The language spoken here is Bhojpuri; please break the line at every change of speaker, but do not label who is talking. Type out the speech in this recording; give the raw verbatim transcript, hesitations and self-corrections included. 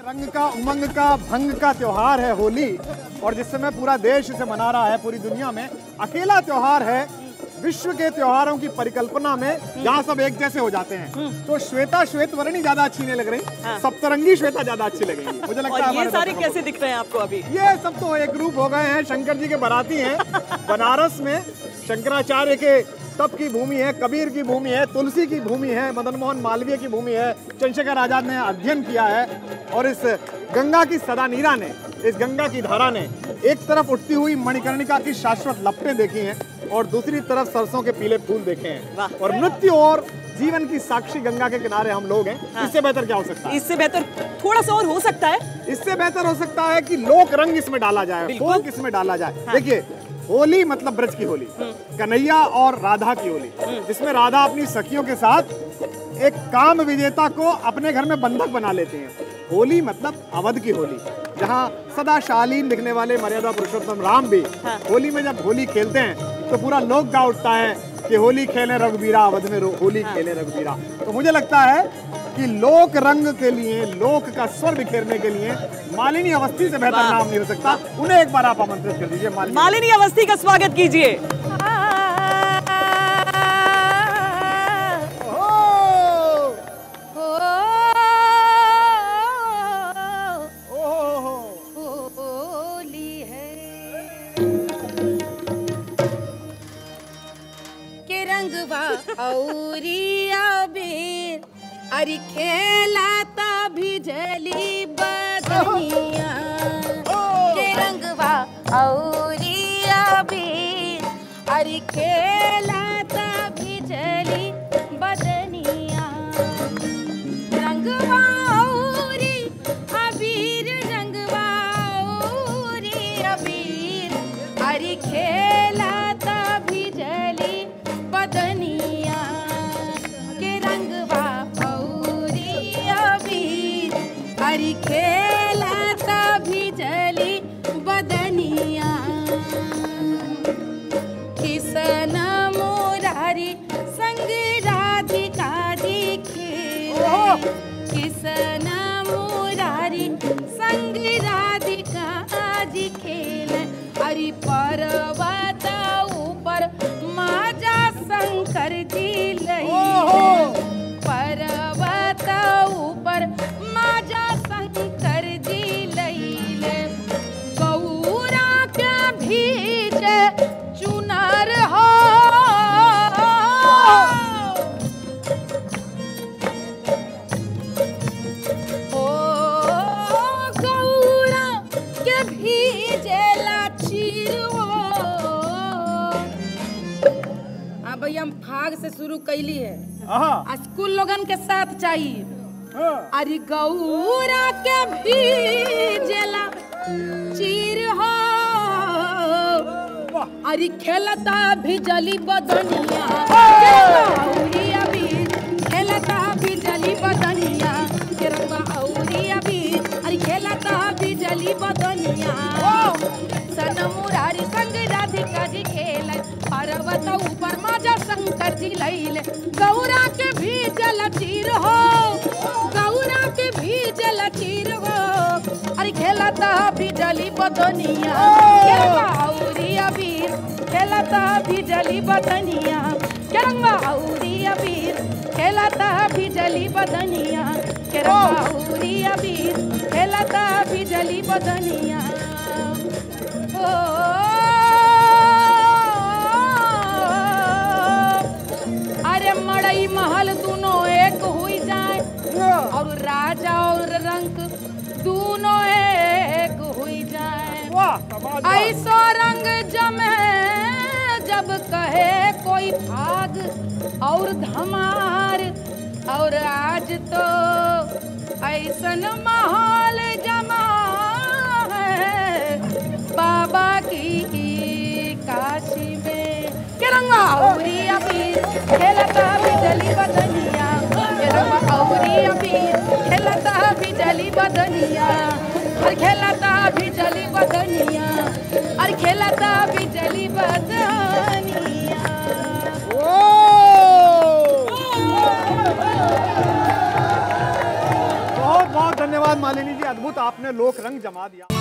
रंग का, उमंग का, भंग का त्योहार है होली, और जिस समय पूरा देश इसे मना रहा है, पूरी दुनिया में अकेला त्योहार है विश्व के त्योहारों की परिकल्पना में जहाँ सब एक जैसे हो जाते हैं। तो श्वेता श्वेत वर्णी ज्यादा अच्छी नहीं लग रही, हाँ। सप्तरंगी श्वेता ज्यादा अच्छी लगेंगी मुझे लगता है।
ये सारे कैसे दिख रहे हैं आपको अभी?
ये सब तो एक ग्रुप हो गए हैं, शंकर जी के बाराती हैं। बनारस में शंकराचार्य के तप की भूमि है, कबीर की भूमि है, तुलसी की भूमि है, मदन मोहन मालवीय की भूमि है, चंद्रशेखर आजाद ने अध्ययन किया है। और इस गंगा की सदा नीरा ने, इस गंगा की धारा ने एक तरफ उठती हुई मणिकर्णिका की शाश्वत लपटें देखी हैं और दूसरी तरफ सरसों के पीले फूल देखे हैं, और मृत्यु और जीवन की साक्षी गंगा के किनारे हम लोग हैं। हाँ। इससे बेहतर क्या हो सकता है?
इससे बेहतर थोड़ा सा और हो सकता है।
इससे बेहतर हो सकता है कि लोक रंग इसमें डाला जाए, फोक इसमें डाला जाए। हाँ। देखिए, होली मतलब ब्रज की होली, कन्हैया और राधा की होली, जिसमें राधा अपनी सखियों के साथ एक काम विजेता को अपने घर में बंधक बना लेते हैं। होली मतलब अवध की होली, जहाँ सदा शालीन दिखने वाले मर्यादा पुरुषोत्तम राम भी हाँ। होली में जब होली खेलते हैं तो पूरा लोक गा उठता है कि होली खेले रघुबीरा, अवध में होली हाँ। खेले रघुबीरा। तो मुझे लगता है कि लोक रंग के लिए, लोक का स्वर बिखेरने के लिए मालिनी अवस्थी से बेहतर नाम नहीं हो सकता। उन्हें एक बार आप आमंत्रित कर दीजिए। मालिनी,
मालिनी अवस्थी का स्वागत कीजिए।
अरे खेलाता भिजली बदनिया के रंगवा औरिया भी, अरे खेलाता भिजली बदनिया, रंगवा औरी अबीर, रंगवा औरी अबीर, अरे खेलाता भिजली बदनिया के रंगवा हरी खेलाता भिजली बदनिया, किसन मुरारी संग राधिका जी खेले, किसन मुरारी संग राधिका जी खेले, हरि पर्वत ऊपर माजा शंकर जी लई, पर्वत ऊपर माजा शंकर जी लईले, गौरा के भीज चुनर हो, ओ गौरा के भीजे लाचीर हो। अब भैया हम फाग से शुरू कैली है, स्कूल लोगन के साथ चाहिए। अरे गौरा के भीजला चीर हो, अरे खेलता भिजली बदनिया, औरिया बीर खेलता भिजली बदनिया, के रंगवा औरिया बीर, अरे खेलता भिजली बदनिया, सन मुरारी संग राधिका जी खेले, पर्वत ऊपर माजा शंकर जी लईले, गौरा के भीजल चीर हो, गौरा के भीजल चीर हो, अरे खेलता भिजली बदनिया, औरिया बीर खेलता भिजली बदनिया, के रंगवा औरिया बीर खेलता भिजली बदनिया, के रंगवा औरिया बीर खेलता भिजली बदनिया। ओ अरे मड़ई महल दोनों एक हुई जाए, और राजा और रंग दोनों एक हुई जाए, ऐसा रंग जमे जब कहे कोई भाग और धमार, और आज तो ऐसन माहौल जमा है बाबा की काशी में, के रंगवा औरिया बीर खेलता भिजली बदनिया, के रंगवा औरिया बीर खेलता भिजली बदनिया, और खेलता भिजली बदनिया, और खेलता भिजली बदनिया।
बहुत बहुत धन्यवाद। धन्यवाद मालिनी जी, अद्भुत आपने लोक रंग जमा दिया।